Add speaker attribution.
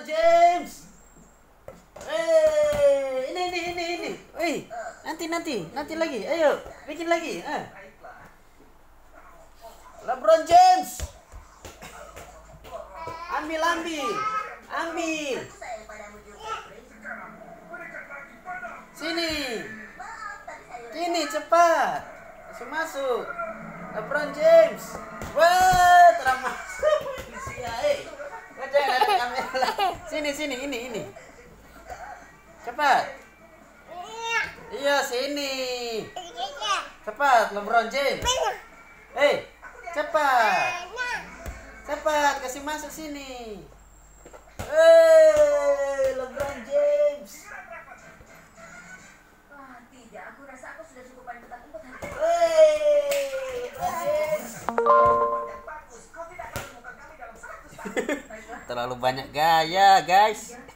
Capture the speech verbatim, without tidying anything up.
Speaker 1: James. Eh, ini ini ini ini. Wih, nanti nanti nanti lagi. Ayo, bikin lagi. Ah. LeBron James. Ambil ambil. Ambil. Sini. Sini cepat. Masuk masuk. LeBron James. Wah, terang masuk. Eh. Jangan ada kamera. Sini sini ini ini. Cepat. Iya sini. Cepat LeBron James. Eh, cepat. Cepat kasih masuk sini. Eh, LeBron James.
Speaker 2: Wah, tidak. Aku rasa aku sudah cukup main petak umpet hari ini.
Speaker 1: Eh, LeBron James. Terlalu banyak gaya, guys.